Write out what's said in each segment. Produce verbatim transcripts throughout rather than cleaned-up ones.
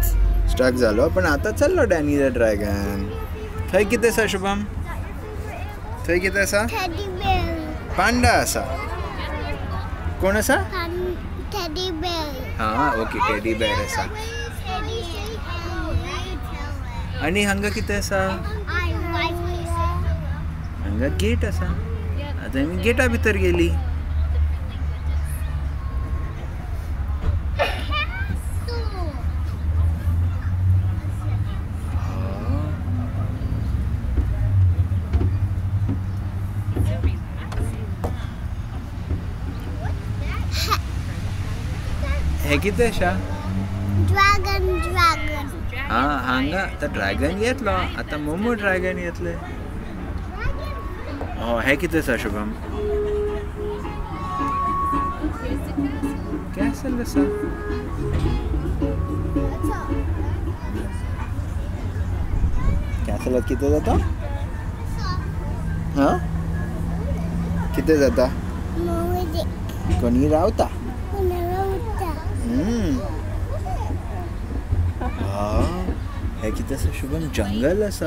Stuck जालो पण आता चल्लो डॅनी द ड्रॅगन. थंय कितें आसा शुभम? थंय कितें आसा? Teddy bear. पांडा आसा. कोण आसा? Teddy bear. हां ओके टेडी बेर आसा. आनी हांगा कितें आसा? हांगा गेट आसा. आतां आमी गेटा भितर गेली. हे कितें आसा? Dragon dragon. हां हांगा आतां ड्रॅगन येतलो. आतां मोमो ड्रॅगन येतले. हो हे कितें आसा शुभम? कॅसल आसा. कॅसलात कितें जाता? हां कितें जाता? कोणी रावता. हे कितें आसा शुभम? जंगल आसा.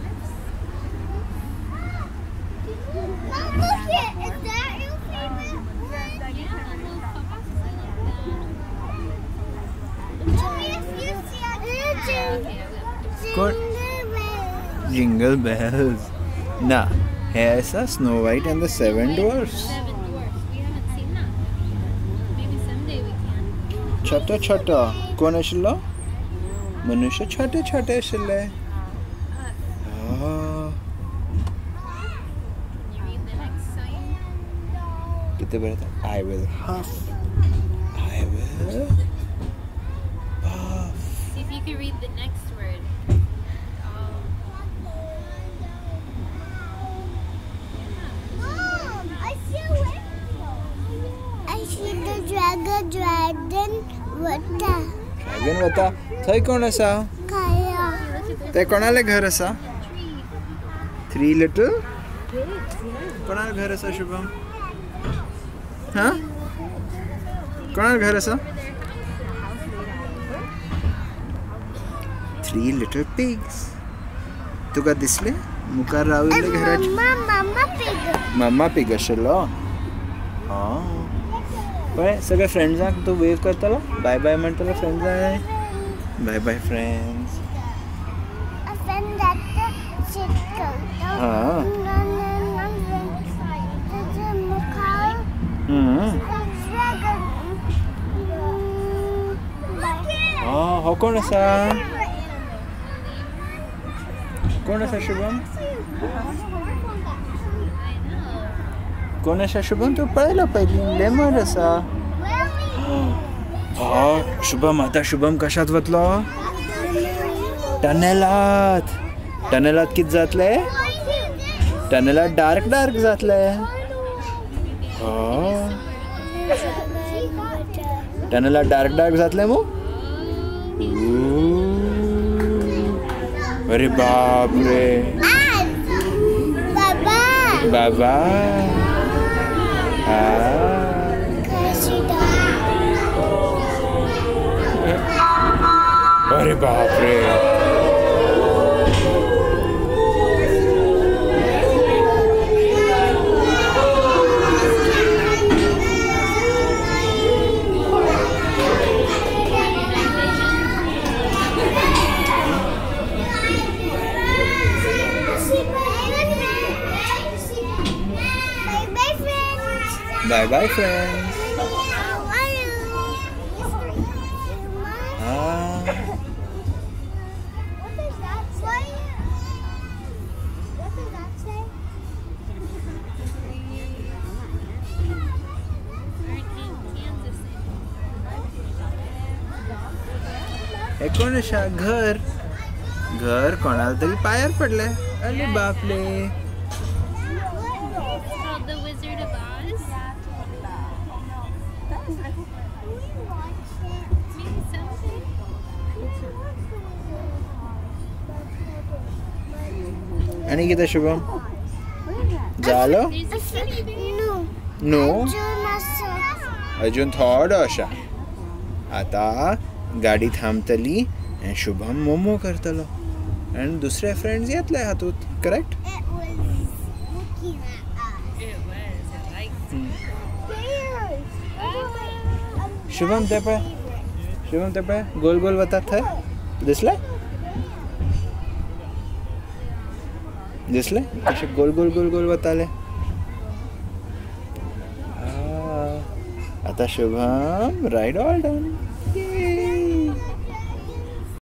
जिंगल बेल्स ना हे आसा snow white and the seven dwarfs. छोटो छोटो कोण आशिल्लो? मनुष्य छोटे छोटे आशिल्ले. कितें बरयता? I will huff. I will puff. See if you can read the next word. Mom, I see a window. I see the dragon dragon water. Dragon वता. थंय कोण आसा? Kaya. ते कोणाले घर आसा? Three little. कोणाले घर आसा शुभम? हां कोणाले घर आसा? Three little pigs. तुका दिसले मुखार राविल्ले घराचे? Mama, mama pig. Mama pig आशिल्लो. हां पळय सगळे फ्रेंड्सांक तूं वेव करतलो. बाय बाय म्हणटलो फ्रेंड्सांक. Bye bye friends. A friend that the circle. हां हां हो कोण आसा? कोण आसा शुभम? कोण आसा शुभम? तूं पळयलो पयलीं लेमर आसा. हां शुभम आतां शुभम कशात वतलो? टनेलात. टनेलात कितें जातले? टनेलात डार्क डार्क जातले. टनेलात डार्क डार्क जातले मू. अरे बाप रे. बाबा. बाबा. अरे बाप रे. Bye bye friends. How are you? Ah. What does that say? What does that say? हे कोण आसा? घर. घर कोणाला तरी पायार पडले. अरे बापले. आणि किती शुभम? झालो? नो अजून थोडं अशा. आता गाडी थांबतली आणि शुभम मोमो करतलो आणि दुसरे फ्रेंड्स येतले हातूत correct It was looking at us. It was. I liked it. Bears. Um, Shubham ते पळय शुभम ते पळय गोल गोल वतात थंय दिसले दिसले कशे गोल गोल गोल गोल वताले आ, आता शुभम राईड ऑल डन